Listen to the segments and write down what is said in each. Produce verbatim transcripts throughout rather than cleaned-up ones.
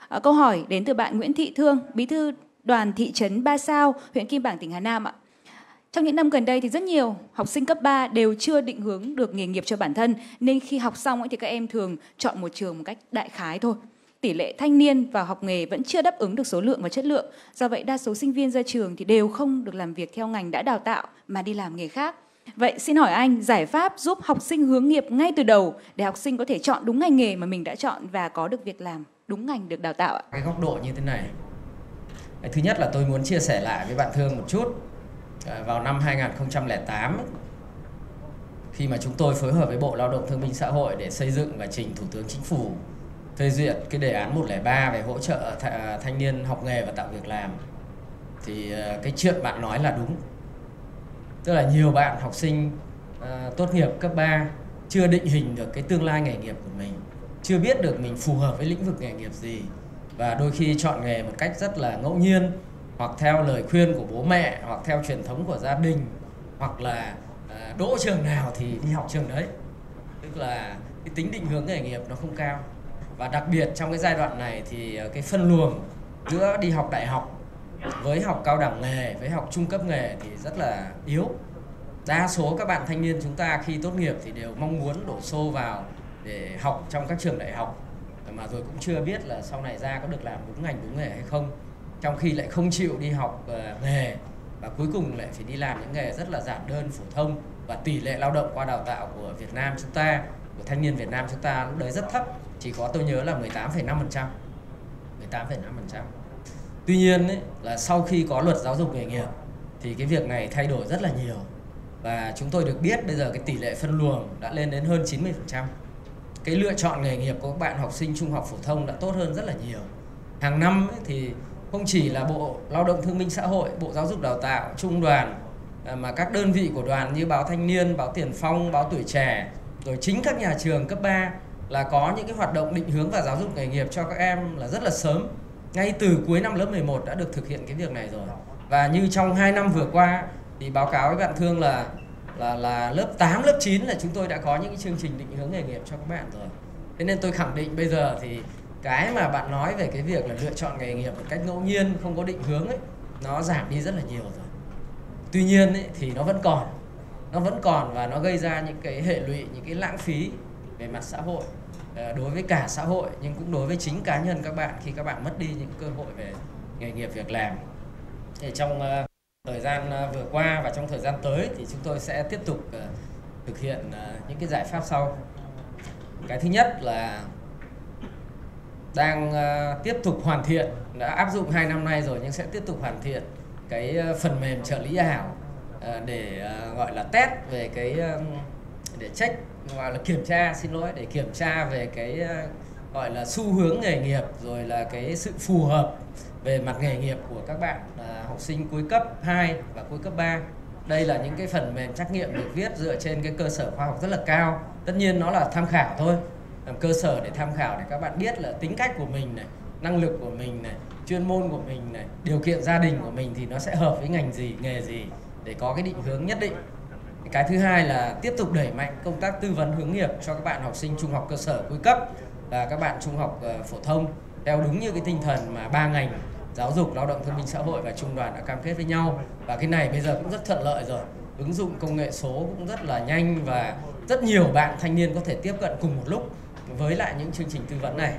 À, câu hỏi đến từ bạn Nguyễn Thị Thương, bí thư đoàn thị trấn Ba Sao, huyện Kim Bảng, tỉnh Hà Nam ạ. Trong những năm gần đây thì rất nhiều học sinh cấp ba đều chưa định hướng được nghề nghiệp cho bản thân, nên khi học xong ấy thì các em thường chọn một trường một cách đại khái thôi. Tỷ lệ thanh niên vào học nghề vẫn chưa đáp ứng được số lượng và chất lượng. Do vậy đa số sinh viên ra trường thì đều không được làm việc theo ngành đã đào tạo mà đi làm nghề khác. Vậy xin hỏi anh, giải pháp giúp học sinh hướng nghiệp ngay từ đầu để học sinh có thể chọn đúng ngành nghề mà mình đã chọn và có được việc làm đúng ngành được đào tạo ạ? Cái góc độ như thế này. Thứ nhất là tôi muốn chia sẻ lại với bạn Thương một chút. Vào năm hai nghìn không trăm lẻ tám, khi mà chúng tôi phối hợp với Bộ Lao động Thương binh Xã hội để xây dựng và trình Thủ tướng Chính phủ phê duyệt cái đề án một không ba về hỗ trợ thanh niên học nghề và tạo việc làm, thì cái chuyện bạn nói là đúng. Tức là nhiều bạn học sinh uh, tốt nghiệp cấp ba chưa định hình được cái tương lai nghề nghiệp của mình, chưa biết được mình phù hợp với lĩnh vực nghề nghiệp gì, và đôi khi chọn nghề một cách rất là ngẫu nhiên, hoặc theo lời khuyên của bố mẹ, hoặc theo truyền thống của gia đình, hoặc là uh, đỗ trường nào thì đi học trường đấy. Tức là cái tính định hướng nghề nghiệp nó không cao. Và đặc biệt trong cái giai đoạn này thì cái phân luồng giữa đi học đại học với học cao đẳng nghề, với học trung cấp nghề thì rất là yếu. Đa số các bạn thanh niên chúng ta khi tốt nghiệp thì đều mong muốn đổ xô vào để học trong các trường đại học, mà rồi cũng chưa biết là sau này ra có được làm đúng ngành đúng nghề hay không, trong khi lại không chịu đi học uh, nghề, và cuối cùng lại phải đi làm những nghề rất là giản đơn phổ thông, và tỷ lệ lao động qua đào tạo của Việt Nam chúng ta, của thanh niên Việt Nam chúng ta lúc đấy rất thấp, chỉ có tôi nhớ là mười tám phẩy năm phần trăm. mười tám phẩy năm phần trăm. Tuy nhiên ấy, là sau khi có luật giáo dục nghề nghiệp thì cái việc này thay đổi rất là nhiều, và chúng tôi được biết bây giờ cái tỷ lệ phân luồng đã lên đến hơn chín mươi phần trăm. Cái lựa chọn nghề nghiệp của các bạn học sinh trung học phổ thông đã tốt hơn rất là nhiều. Hàng năm ấy, thì không chỉ là Bộ Lao động Thương binh Xã hội, Bộ Giáo dục Đào tạo, Trung đoàn, mà các đơn vị của đoàn như Báo Thanh niên, Báo Tiền phong, Báo Tuổi trẻ, rồi chính các nhà trường cấp ba là có những cái hoạt động định hướng và giáo dục nghề nghiệp cho các em là rất là sớm. Ngay từ cuối năm lớp mười một đã được thực hiện cái việc này rồi. Và như trong hai năm vừa qua thì báo cáo với bạn Thương là là là lớp tám, lớp chín là chúng tôi đã có những cái chương trình định hướng nghề nghiệp cho các bạn rồi. Thế nên tôi khẳng định bây giờ thì cái mà bạn nói về cái việc là lựa chọn nghề nghiệp một cách ngẫu nhiên, không có định hướng ấy, nó giảm đi rất là nhiều rồi. Tuy nhiên ấy, thì nó vẫn còn. Nó vẫn còn và nó gây ra những cái hệ lụy, những cái lãng phí về mặt xã hội, đối với cả xã hội nhưng cũng đối với chính cá nhân các bạn khi các bạn mất đi những cơ hội về nghề nghiệp việc làm. Thì trong uh, thời gian uh, vừa qua và trong thời gian tới thì chúng tôi sẽ tiếp tục uh, thực hiện uh, những cái giải pháp sau. Cái thứ nhất là đang uh, tiếp tục hoàn thiện, đã áp dụng hai năm nay rồi nhưng sẽ tiếp tục hoàn thiện cái uh, phần mềm trợ lý ảo uh, để uh, gọi là test về cái uh, để check, gọi là kiểm tra, xin lỗi, để kiểm tra về cái uh, gọi là xu hướng nghề nghiệp, rồi là cái sự phù hợp về mặt nghề nghiệp của các bạn uh, học sinh cuối cấp hai và cuối cấp ba. Đây là những cái phần mềm trắc nghiệm được viết dựa trên cái cơ sở khoa học rất là cao. Tất nhiên nó là tham khảo thôi, làm cơ sở để tham khảo để các bạn biết là tính cách của mình này, năng lực của mình này, chuyên môn của mình này, điều kiện gia đình của mình thì nó sẽ hợp với ngành gì, nghề gì để có cái định hướng nhất định. Cái thứ hai là tiếp tục đẩy mạnh công tác tư vấn hướng nghiệp cho các bạn học sinh trung học cơ sở cuối cấp và các bạn trung học uh, phổ thông theo đúng như cái tinh thần mà ba ngành giáo dục, lao động thương binh xã hội và trung đoàn đã cam kết với nhau. Và cái này bây giờ cũng rất thuận lợi rồi, ứng dụng công nghệ số cũng rất là nhanh và rất nhiều bạn thanh niên có thể tiếp cận cùng một lúc với lại những chương trình tư vấn này.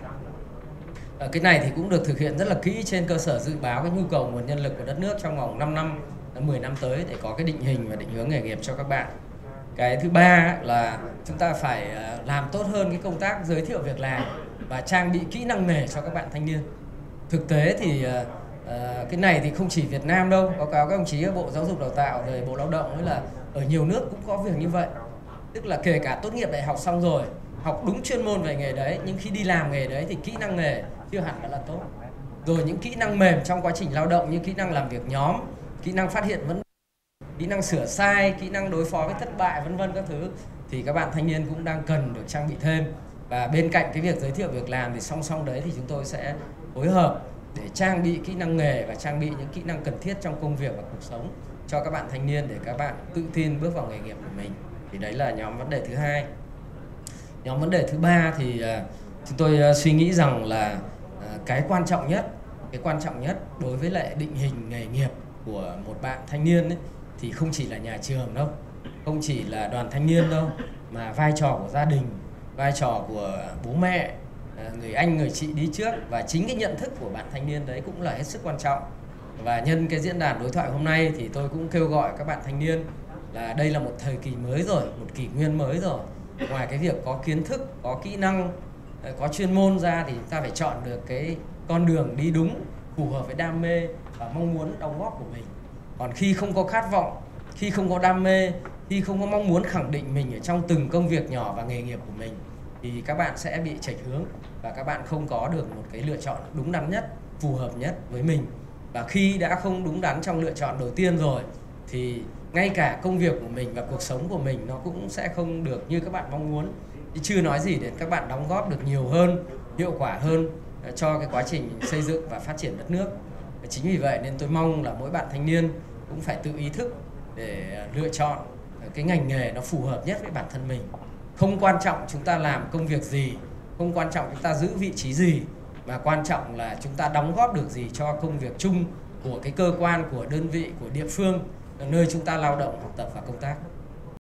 À, cái này thì cũng được thực hiện rất là kỹ trên cơ sở dự báo cái nhu cầu nguồn nhân lực của đất nước trong vòng năm năm, mười năm tới để có cái định hình và định hướng nghề nghiệp cho các bạn. Cái thứ ba là chúng ta phải làm tốt hơn cái công tác giới thiệu việc làm và trang bị kỹ năng nghề cho các bạn thanh niên. Thực tế thì uh, cái này thì không chỉ Việt Nam đâu, báo cáo các đồng chí ở Bộ Giáo dục Đào tạo rồi Bộ Lao động ấy là ở nhiều nước cũng có việc như vậy. Tức là kể cả tốt nghiệp đại học xong rồi, học đúng chuyên môn về nghề đấy, nhưng khi đi làm nghề đấy thì kỹ năng nghề chưa hẳn đã là tốt. Rồi những kỹ năng mềm trong quá trình lao động như kỹ năng làm việc nhóm, kỹ năng phát hiện vấn đề, kỹ năng sửa sai, kỹ năng đối phó với thất bại, vân vân các thứ thì các bạn thanh niên cũng đang cần được trang bị thêm. Và bên cạnh cái việc giới thiệu việc làm thì song song đấy thì chúng tôi sẽ phối hợp để trang bị kỹ năng nghề và trang bị những kỹ năng cần thiết trong công việc và cuộc sống cho các bạn thanh niên để các bạn tự tin bước vào nghề nghiệp của mình. Thì đấy là nhóm vấn đề thứ hai. Nhóm vấn đề thứ ba thì uh, chúng tôi uh, suy nghĩ rằng là uh, cái quan trọng nhất, cái quan trọng nhất đối với lại định hình nghề nghiệp của một bạn thanh niên ấy, thì không chỉ là nhà trường đâu, không chỉ là đoàn thanh niên đâu, mà vai trò của gia đình, vai trò của bố mẹ, người anh người chị đi trước, và chính cái nhận thức của bạn thanh niên đấy cũng là hết sức quan trọng. Và nhân cái diễn đàn đối thoại hôm nay thì tôi cũng kêu gọi các bạn thanh niên là đây là một thời kỳ mới rồi, một kỷ nguyên mới rồi. Ngoài cái việc có kiến thức, có kỹ năng, có chuyên môn ra thì chúng ta phải chọn được cái con đường đi đúng, phù hợp với đam mê và mong muốn đóng góp của mình. Còn khi không có khát vọng, khi không có đam mê, khi không có mong muốn khẳng định mình ở trong từng công việc nhỏ và nghề nghiệp của mình, thì các bạn sẽ bị chệch hướng và các bạn không có được một cái lựa chọn đúng đắn nhất, phù hợp nhất với mình. Và khi đã không đúng đắn trong lựa chọn đầu tiên rồi thì ngay cả công việc của mình và cuộc sống của mình nó cũng sẽ không được như các bạn mong muốn. Chứ chưa nói gì đến các bạn đóng góp được nhiều hơn, hiệu quả hơn cho cái quá trình xây dựng và phát triển đất nước. Chính vì vậy nên tôi mong là mỗi bạn thanh niên cũng phải tự ý thức để lựa chọn cái ngành nghề nó phù hợp nhất với bản thân mình. Không quan trọng chúng ta làm công việc gì, không quan trọng chúng ta giữ vị trí gì, mà quan trọng là chúng ta đóng góp được gì cho công việc chung của cái cơ quan, của đơn vị, của địa phương nơi chúng ta lao động, học tập và công tác.